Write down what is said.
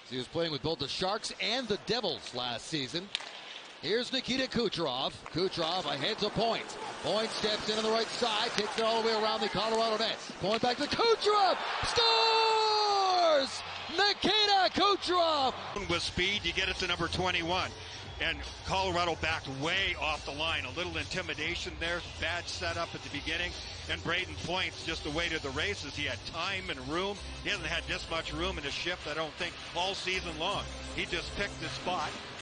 He was playing with both the Sharks and the Devils last season. Here's Nikita Kucherov. Kucherov ahead to Point. Point steps in on the right side, takes it all the way around the Colorado net. Point back to Kucherov. Scores! Nikita Kucherov! With speed, you get it to number 21. And Colorado backed way off the line. A little intimidation there. Bad setup at the beginning. And Braden Point's just away to the races. He had time and room. He hasn't had this much room in his shift, I don't think, all season long. He just picked his spot.